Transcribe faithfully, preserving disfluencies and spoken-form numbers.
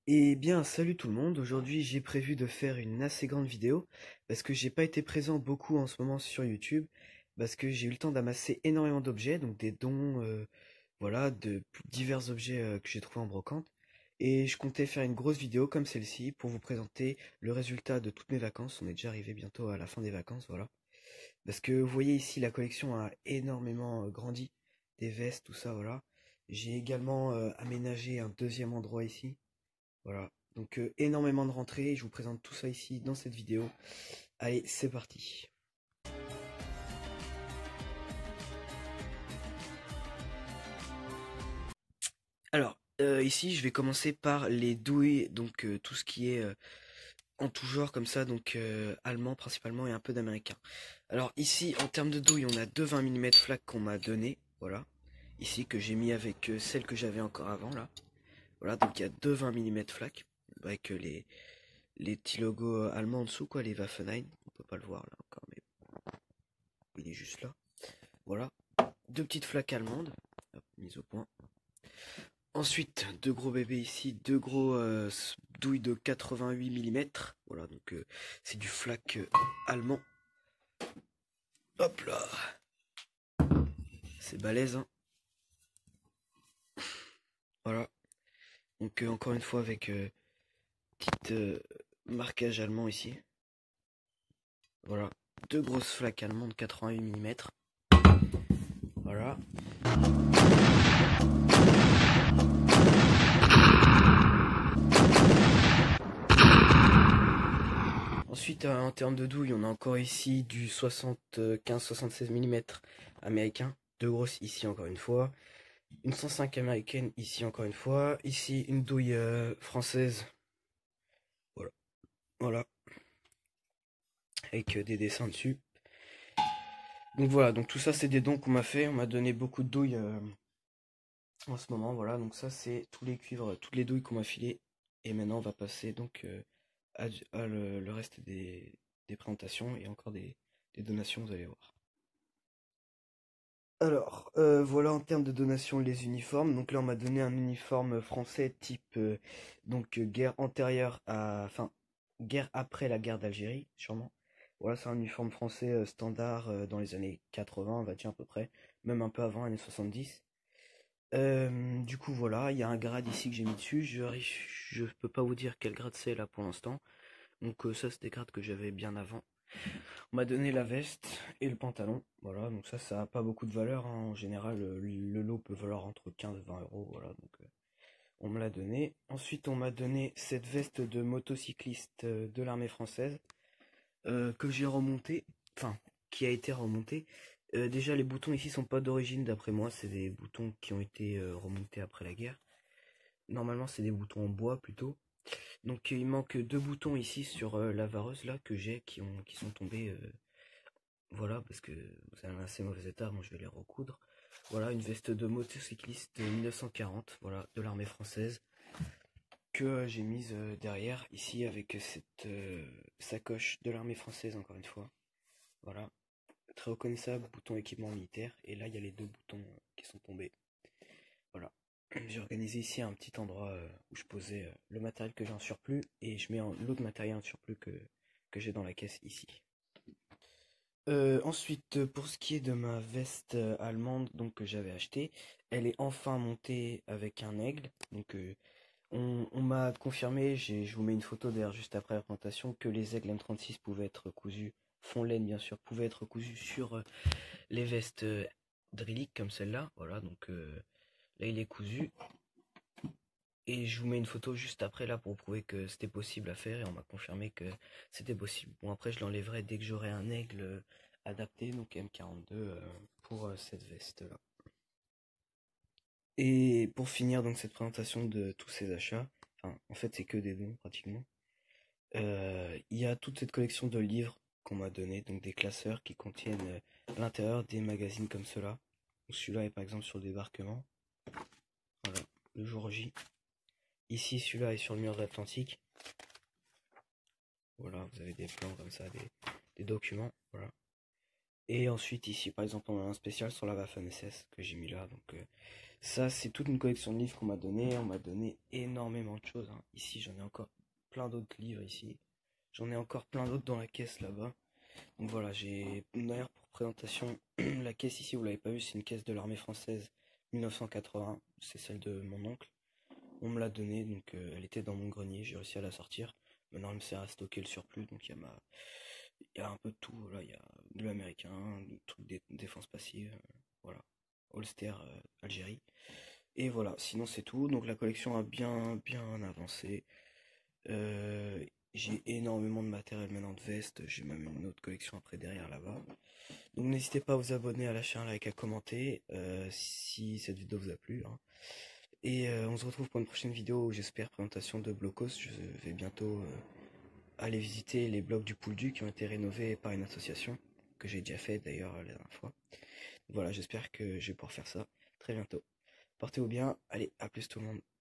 Eh bien, salut tout le monde. Aujourd'hui, j'ai prévu de faire une assez grande vidéo parce que j'ai pas été présent beaucoup en ce moment sur YouTube parce que j'ai eu le temps d'amasser énormément d'objets, donc des dons, euh, voilà, de p- divers objets euh, que j'ai trouvés en brocante. Et je comptais faire une grosse vidéo comme celle-ci pour vous présenter le résultat de toutes mes vacances. On est déjà arrivé bientôt à la fin des vacances, voilà. Parce que vous voyez ici, la collection a énormément euh, grandi, des vestes, tout ça, voilà. J'ai également euh, aménagé un deuxième endroit ici. Voilà, donc euh, énormément de rentrées, je vous présente tout ça ici dans cette vidéo. Allez, c'est parti. Alors, euh, ici, je vais commencer par les douilles, donc euh, tout ce qui est euh, en tout genre comme ça, donc euh, allemand principalement et un peu d'américain. Alors ici, en termes de douilles, on a deux vingt millimètres flaques qu'on m'a donné, voilà. Ici, que j'ai mis avec euh, celle que j'avais encore avant, là. Voilà, donc il y a deux vingt millimètres flaques, avec euh, les, les petits logos euh, allemands en dessous, quoi, les Waffenheim. On peut pas le voir là encore, mais il est juste là. Voilà. Deux petites flaques allemandes, hop, mises au point. Ensuite, deux gros bébés ici, deux gros euh, douilles de quatre-vingt-huit millimètres. Voilà, donc euh, c'est du flak euh, allemand. Hop là, c'est balèze, hein. Voilà, donc euh, encore une fois avec euh, petite euh, marquage allemand ici. Voilà, deux grosses flaques allemandes de quatre-vingt-huit millimètres. Voilà. Ensuite, euh, en termes de douille, on a encore ici du soixante-quinze soixante-seize millimètres américain. Deux grosses ici encore une fois. Une cent cinq américaine ici encore une fois. Ici, une douille euh, française. Voilà. Voilà. Avec euh, des dessins dessus. Donc voilà, donc tout ça, c'est des dons qu'on m'a fait. On m'a donné beaucoup de douilles euh, en ce moment. Voilà, donc ça, c'est tous les cuivres, toutes les douilles qu'on m'a filées. Et maintenant, on va passer donc euh, à, à le, le reste des, des présentations et encore des, des donations, vous allez voir. Alors, euh, voilà en termes de donation les uniformes. Donc là, on m'a donné un uniforme français type euh, donc euh, guerre antérieure à, enfin guerre après la guerre d'Algérie, sûrement. Voilà, c'est un uniforme français euh, standard euh, dans les années quatre-vingts, on va dire à peu près, même un peu avant, années soixante-dix. Euh, du coup, voilà, il y a un grade ici que j'ai mis dessus. Je je peux pas vous dire quel grade c'est là pour l'instant. Donc euh, ça, c'est des grades que j'avais bien avant. On m'a donné la veste et le pantalon. Voilà, donc ça, ça a pas beaucoup de valeur, hein. En général, le, le lot peut valoir entre quinze et vingt euros. Voilà, donc euh, on me l'a donné. Ensuite, on m'a donné cette veste de motocycliste euh, de l'armée française euh, que j'ai remontée, enfin, qui a été remontée. Euh, déjà, les boutons ici sont pas d'origine, d'après moi. C'est des boutons qui ont été euh, remontés après la guerre. Normalement, c'est des boutons en bois plutôt. Donc, il manque deux boutons ici sur euh, la vareuse là que j'ai qui ont qui sont tombés. euh, Voilà, parce que c'est un assez mauvais état, moi je vais les recoudre. Voilà, une veste de motocycliste de mille neuf cent quarante, voilà, de l'armée française, que euh, j'ai mise euh, derrière, ici, avec cette euh, sacoche de l'armée française, encore une fois. Voilà, très reconnaissable, bouton équipement militaire, et là il y a les deux boutons euh, qui sont tombés. Voilà. J'ai organisé ici un petit endroit euh, où je posais euh, le matériel que j'ai en surplus, et je mets l'autre matériel en surplus que, que j'ai dans la caisse ici. Euh, ensuite, pour ce qui est de ma veste euh, allemande donc que j'avais achetée, elle est enfin montée avec un aigle. Donc euh, on, on m'a confirmé, j'ai- je vous mets une photo d'ailleurs juste après la présentation, que les aigles M trente-six pouvaient être cousus, fond laine bien sûr, pouvaient être cousus sur euh, les vestes euh, drilliques comme celle-là. Voilà, donc euh, là il est cousu. Et je vous mets une photo juste après là pour prouver que c'était possible à faire et on m'a confirmé que c'était possible. Bon après je l'enlèverai dès que j'aurai un aigle euh, adapté, donc M quarante-deux euh, pour euh, cette veste là. Et pour finir donc cette présentation de tous ces achats, enfin en fait c'est que des dons pratiquement, euh, il y a toute cette collection de livres qu'on m'a donné, donc des classeurs qui contiennent euh, à l'intérieur des magazines comme cela. Celui-là est par exemple sur le débarquement, voilà, le jour J. Ici celui-là est sur le mur de l'Atlantique. Voilà, vous avez des plans comme ça, des, des documents, voilà. Et ensuite ici par exemple on a un spécial sur la Waffen S S que j'ai mis là, donc euh, Ça, c'est toute une collection de livres qu'on m'a donné. On m'a donné énormément de choses, hein. Ici, j'en ai encore plein d'autres livres ici. J'en ai encore plein d'autres dans la caisse là-bas. Donc voilà, j'ai d'ailleurs pour présentation, la caisse ici, vous l'avez pas vu, c'est une caisse de l'armée française mille neuf cent quatre-vingts. C'est celle de mon oncle. On me l'a donnée, donc euh, elle était dans mon grenier. J'ai réussi à la sortir. Maintenant, elle me sert à stocker le surplus. Donc il y a ma, il y a un peu de tout. Là, il y a de l'américain, du truc de défense passive, euh, voilà, Holster, euh, Algérie. Et voilà, sinon c'est tout. Donc la collection a bien bien avancé. Euh, j'ai énormément de matériel maintenant de veste. J'ai même une autre collection après derrière là-bas. Donc n'hésitez pas à vous abonner, à lâcher un like, à commenter euh, si cette vidéo vous a plu, hein. Et euh, on se retrouve pour une prochaine vidéo où j'espère présentation de Blocos. Je vais bientôt euh, aller visiter les blocs du Pouldu qui ont été rénovés par une association que j'ai déjà fait d'ailleurs la dernière fois. Voilà, j'espère que je vais pouvoir faire ça très bientôt. Portez-vous bien, allez, à plus tout le monde.